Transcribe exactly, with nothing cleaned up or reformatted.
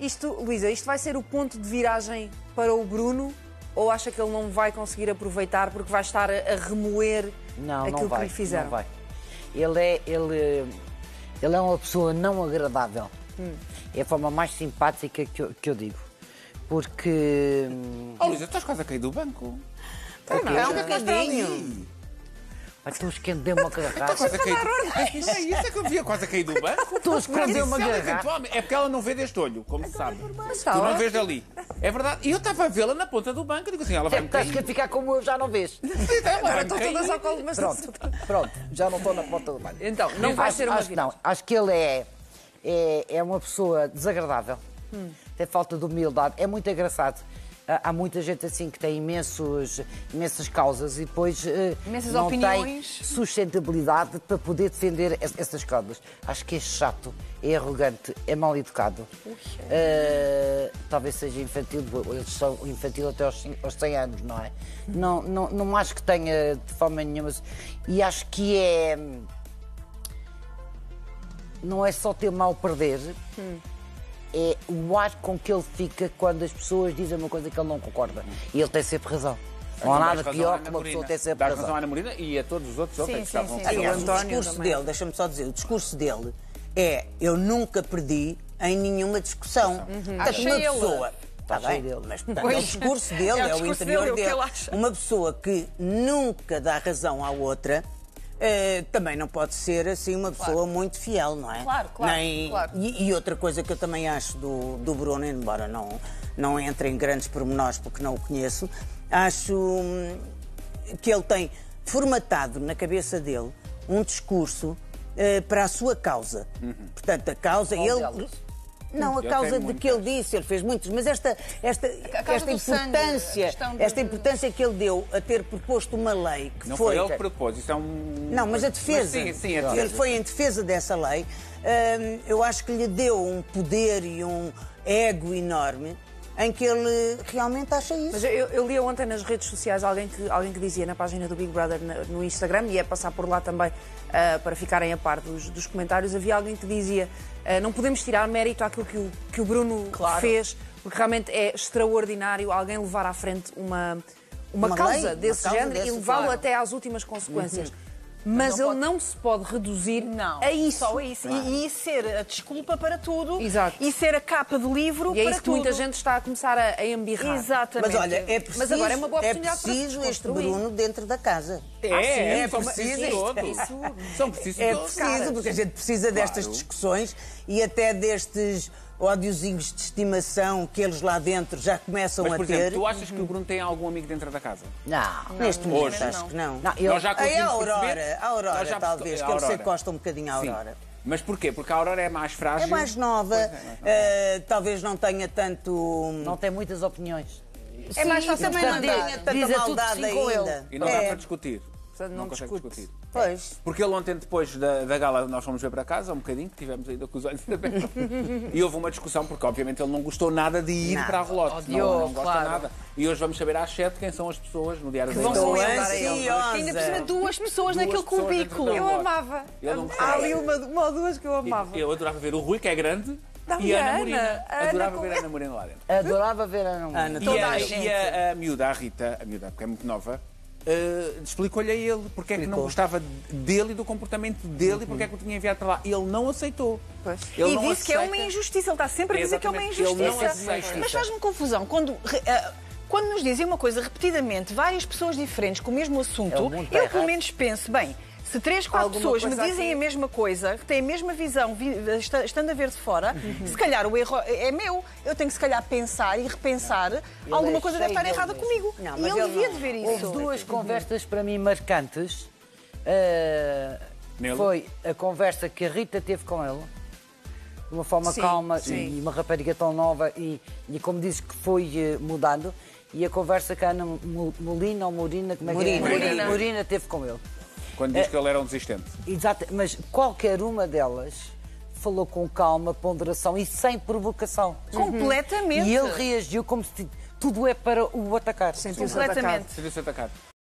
Isto, Luísa, isto vai ser o ponto de viragem para o Bruno ou acha que ele não vai conseguir aproveitar porque vai estar a, a remoer não, aquilo não vai, que lhe fizeram? Não vai. Ele é, ele, ele é uma pessoa não agradável. Hum. É a forma mais simpática que eu, que eu digo. Porque... Oh, Luísa, estás quase a cair do banco. Tá não, é um bocadinho. Mas tu escondeu uma garrafa. Está quase a cair do... É isso é que eu via quase a cair do banco. Tu escondeu uma garrafa. É porque ela não vê deste olho, como se sabe. Está Tu não ótimo. vês dali. É verdade. E eu estava a vê-la na ponta do banco. Eu digo assim, ela vai-me Estás cair. a ficar como eu, já não vês. Ela Agora vai-me estou toda cair. só com algumas... Pronto, pronto, já não estou na ponta do banco. Então, não vai acho, ser uma acho, viragem. não, acho que ele é, é, é uma pessoa desagradável, hum. tem falta de humildade, é muito engraçado. Há muita gente assim que tem imensos, imensas causas e depois Imensas não opiniões. tem sustentabilidade para poder defender essas causas. Acho que é chato, é arrogante, é mal educado. Uh, talvez seja infantil, eles são infantil até aos, aos cem anos, não é? Não, não, não acho que tenha de forma nenhuma. E acho que é. Não é só ter mal perder. Hum. É o ar com que ele fica quando as pessoas dizem uma coisa que ele não concorda. E ele tem sempre razão. Não há nada pior que uma pessoa ter sempre razão. Dá razão à Ana Marina e a todos os outros Sim, que sim, estavam... sim. Aliás, o António discurso também. dele, deixa-me só dizer, o discurso dele é: eu nunca perdi em nenhuma discussão. Uhum. Portanto, Acha uma ele. pessoa. Está Acha bem, ele. mas portanto, Pois. é o discurso dele, É o é, o discurso interior dele, é o que dele. ele acha. Uma pessoa que nunca dá razão à outra. eh, também não pode ser assim uma pessoa Claro. muito fiel, não é? Claro, claro, Nem- claro. E, e outra coisa que eu também acho do, do Bruno, embora não, não entre em grandes pormenores porque não o conheço, acho hum, que ele tem formatado na cabeça dele um discurso eh, para a sua causa. Portanto, a causa... Qual ele delas? Não, a Ele causa tem de muitas. que ele disse, ele fez muitos, mas esta, esta, causa esta do sangue, a importância, questão de- esta importância que ele deu a ter proposto uma lei que Não foi... foi ele que propôs, isso é um... Não, mas a defesa. Mas sim, sim, a defesa. Ele foi em defesa dessa lei. Hum, eu acho que lhe deu um poder e um ego enorme em que ele realmente acha isso. Mas eu, eu li ontem nas redes sociais alguém que, alguém que dizia na página do Big Brother na- no Instagram, e é passar por lá também ah, para ficarem a par dos, dos comentários, havia alguém que dizia ah, não podemos tirar mérito àquilo que o, que o Bruno Claro. fez, porque realmente é extraordinário alguém levar à frente uma, uma, Uma causa lei, uma desse causa género desse, e levá-lo claro. até às últimas consequências. Mas não ele pode- não se pode reduzir Não, a isso. só a isso. E, e ser a desculpa para tudo. Exato. E ser a capa do livro E é para isso que tudo. muita gente está a começar a, a embirrar. Exatamente. Mas olha, é preciso, Mas agora é uma boa é oportunidade para se preciso este desconstruir. Bruno dentro da casa. É, Ah, sim, é, são preciso precisos isto. todos. São precisos É todos. preciso, porque a gente precisa destas Claro. discussões e até destes ódiozinhos de estimação que eles lá dentro já começam Mas, a por ter. exemplo, tu achas que o Bruno tem algum amigo dentro da casa? Não. Neste momento Hoje. acho que não. Não, ele- Nós já Aí a conseguimos Aurora, perceber- a Aurora Nós já talvez, perce- que a ele se Aurora. encosta um bocadinho à Sim. Aurora. Mas porquê? Porque a Aurora é mais frágil. É mais nova, Pois é, mais nova. eh, talvez não tenha tanto... Não tem muitas opiniões. É mais fácil também não portanto, tenha tanta diz a tudo maldade sim com ainda. ele. E não dá É, para discutir. Portanto, não consegue discute. discutir. Pois. Porque ele ontem, depois da, da gala, nós fomos ver para casa, um bocadinho, que tivemos ainda com os olhos abertos. E houve uma discussão, porque obviamente ele não gostou nada de ir Não. para a relote. Odiou, não, não gosta claro. nada. E hoje vamos saber às sete quem são as pessoas no Diário da vão Estou Estou Helena. ansiosa. Ainda por cima, duas pessoas Duas naquele pessoas dentro cubículo. da Eu Lote. amava. Eu não Há gostava. ali uma, uma ou duas que eu amava. Eu adorava ver o Rui, que é grande, Não, e e a a Ana Ana? Morina. A Ana Adorava com- ver a Ana Morina lá dentro. Adorava ver a Ana. Ana, E toda a, a e gente. a, a miúda, a Rita, a miúda, porque é muito nova, eh, explicou-lhe a ele porque é que não Explicou. gostava dele e do comportamento dele e porque é que o tinha enviado para lá. Ele não aceitou. Pois. Ele E não disse que é uma aceita. injustiça. Ele está sempre a dizer que é uma Exatamente. Ele não injustiça. aceita. Mas faz-me confusão. Quando, re- ah, quando nos dizem uma coisa repetidamente, várias pessoas diferentes com o mesmo É assunto, o mundo eu errado. pelo menos penso, bem, se três, quatro Alguma pessoas me coisa dizem aqui. a mesma coisa, que têm a mesma visão, vi- esta- estando a ver de fora, Uhum. se calhar o erro é meu. Eu tenho que se calhar pensar e repensar. Alguma é coisa deve cheio estar dele errada mesmo. comigo. Não, e mas ele ele devia não. de ver Houve isso. duas conversas para mim marcantes. Uh, Nele? foi a conversa que a Rita teve com ele, de uma forma Sim, calma sim. e uma rapariga tão nova e, e como dizes que foi eh, mudando, e a conversa que a Ana Mo- Molina ou Morina, como é que é? Morina. Morina. Morina teve com ele. Quando diz que ele era um desistente. Exato, mas qualquer uma delas falou com calma, ponderação e sem provocação. Completamente. E ele reagiu como se tudo é para o atacar. Sentiu-se Completamente. atacado. Sentiu-se atacado.